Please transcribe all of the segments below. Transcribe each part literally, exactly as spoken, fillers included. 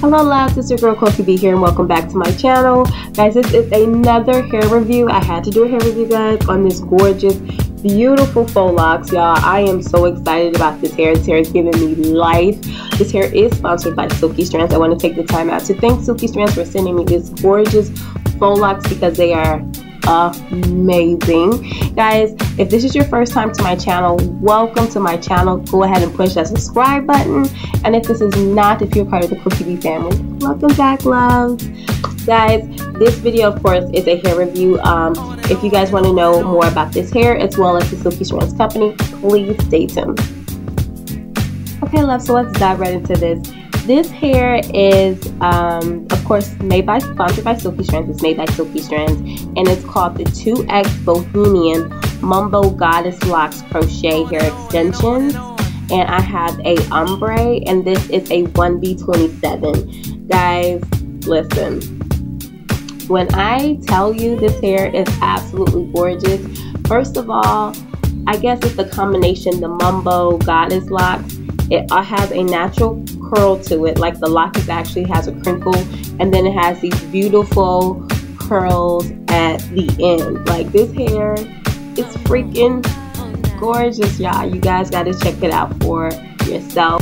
Hello loves, it's your girl Cokie B here and welcome back to my channel. Guys, this is another hair review. I had to do a hair review, guys, on this gorgeous, beautiful faux locks. Y'all, I am so excited about this hair. This hair is giving me life. This hair is sponsored by Silky Strands. I want to take the time out to thank Silky Strands for sending me this gorgeous faux locks because they are amazing. Guys, if this is your first time to my channel, welcome to my channel. Go ahead and push that subscribe button, and if this is not, if you're part of the Cokie B family, welcome back, loves. Guys, this video of course is a hair review. Um if you guys want to know more about this hair as well as the Silky Strands company, please stay tuned. Okay, love, so let's dive right into this. This hair is, um, of course, made by, sponsored by Silky Strands. It's made by Silky Strands, and it's called the two X Bohemian Mumbo Goddess Locks Crochet Hair Extensions. And I have a ombre, and this is a one B twenty-seven. Guys, listen. When I tell you this hair is absolutely gorgeous, first of all, I guess it's the combination, the Mumbo Goddess Locks. It has a natural curl to it, like the lock is actually has a crinkle, and then it has these beautiful curls at the end. Like, this hair is freaking gorgeous, y'all. You guys got to check it out for yourself.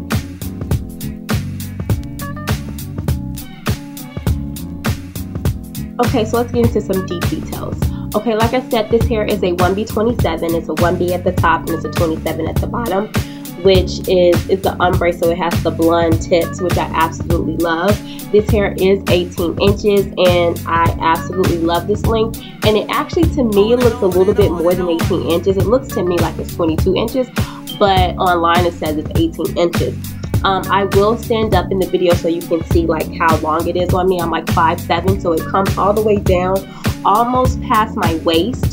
Okay, so let's get into some deep details. Okay, like I said, this hair is a one B twenty-seven. It's a one B at the top and it's a twenty-seven at the bottom, which is it's the ombre, so it has the blonde tips, which I absolutely love. This hair is eighteen inches, and I absolutely love this length. And it actually, to me, it looks a little bit more than eighteen inches. It looks to me like it's twenty-two inches, but online it says it's eighteen inches. Um, I will stand up in the video so you can see like how long it is on me. I'm like five seven, so it comes all the way down, almost past my waist.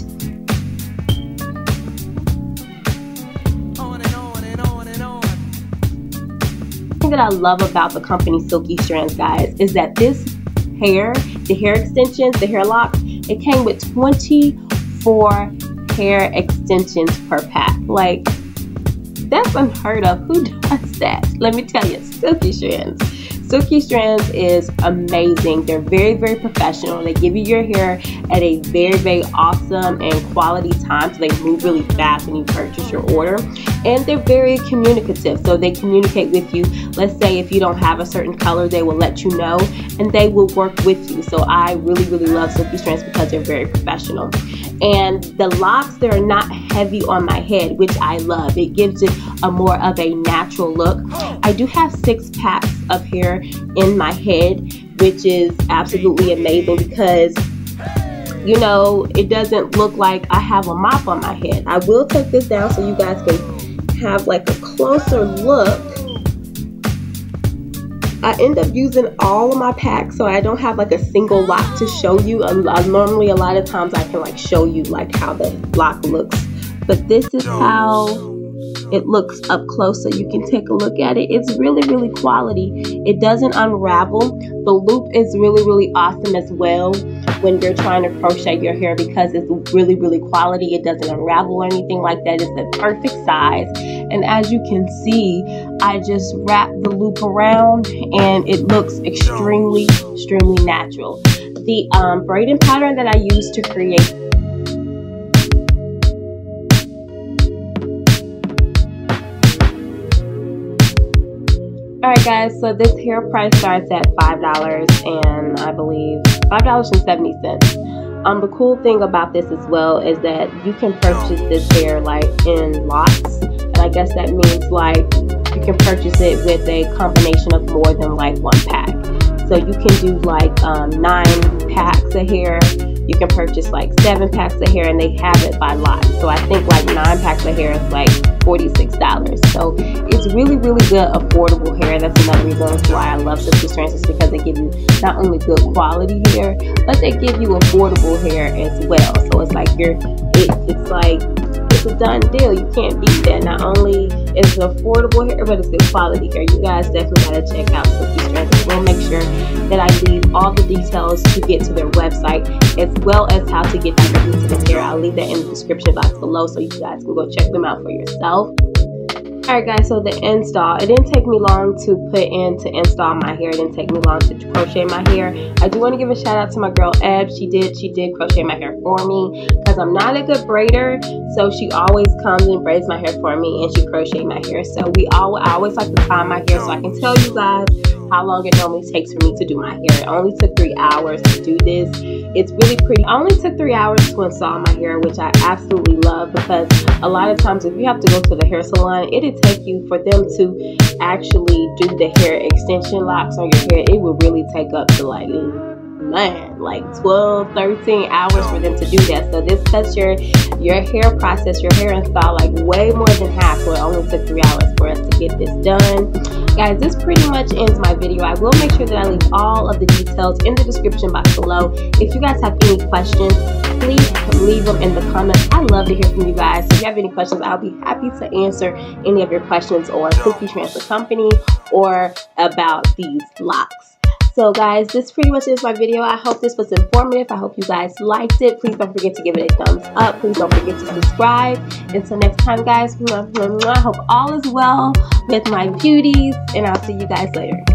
That I love about the company Silky Strands, guys, is that this hair, the hair extensions, the hair locks, it came with twenty-four hair extensions per pack. Like, that's unheard of. Who does that? Let me tell you, Silky Strands. Silky Strands is amazing. They're very, very professional. They give you your hair at a very, very awesome and quality time, so they move really fast when you purchase your order. And they're very communicative, so they communicate with you. Let's say if you don't have a certain color, they will let you know, and they will work with you. So I really, really love Silky Strands because they're very professional. And the locks, they're not heavy on my head, which I love. It gives it a more of a natural look. I do have six packs of hair in my head, which is absolutely amazing because, you know, it doesn't look like I have a mop on my head. I will take this down so you guys can have like a closer look. I end up using all of my packs, so I don't have like a single lock to show you. I, I, normally a lot of times I can like show you like how the lock looks, but this is how it looks up close, so you can take a look at it. It's really, really quality. It doesn't unravel. The loop is really, really awesome as well when you're trying to crochet your hair because it's really, really quality. It doesn't unravel or anything like that. It's the perfect size. And as you can see, I just wrap the loop around and it looks extremely, extremely natural. The um, braiding pattern that I use to create Alright guys, so this hair price starts at five dollars and I believe five dollars and seventy cents. Um, the cool thing about this as well is that you can purchase this hair like in lots, and I guess that means like you can purchase it with a combination of more than like one pack. So you can do like um, nine packs of hair. You can purchase like seven packs of hair, and they have it by lot. So I think like nine packs of hair is like forty-six dollars. So it's really, really good, affordable hair. That's another reason why I love Silky Strands, is because they give you not only good quality hair, but they give you affordable hair as well. So it's like you're, it, it's like, it's a done deal. You can't beat that. Not only is it affordable hair, but it's good quality hair. You guys definitely gotta check out Silky Strands. We'll make sure that I leave all the details to get to their website, as well as how to get directly to this hair. I'll leave that in the description box below so you guys can go check them out for yourself. Alright guys, so the install, it didn't take me long to put in to install my hair. It didn't take me long to crochet my hair. I do want to give a shout out to my girl Eb. She did she did crochet my hair for me because I'm not a good braider, so she always comes and braids my hair for me, and she crocheted my hair. So we all I always like to time my hair so I can tell you guys how long it normally takes for me to do my hair. It only took three hours to do this. It's really pretty. It only took three hours to install my hair, which I absolutely love, because a lot of times if you have to go to the hair salon, it'd take you for them to actually do the hair extension locks on your hair. It would really take up to like, man, like twelve, thirteen hours for them to do that. So this cuts your your hair process, your hair install, like way more than half. So it only took three hours for us to get this done. Guys, this pretty much ends my video. I will make sure that I leave all of the details in the description box below. If you guys have any questions, please leave them in the comments. I love to hear from you guys. So if you have any questions, I'll be happy to answer any of your questions on Cookie Transfer Company or about these locks. So guys, this pretty much is my video. I hope this was informative. I hope you guys liked it. Please don't forget to give it a thumbs up. Please don't forget to subscribe. Until next time, guys, I hope all is well with my beauties, and I'll see you guys later.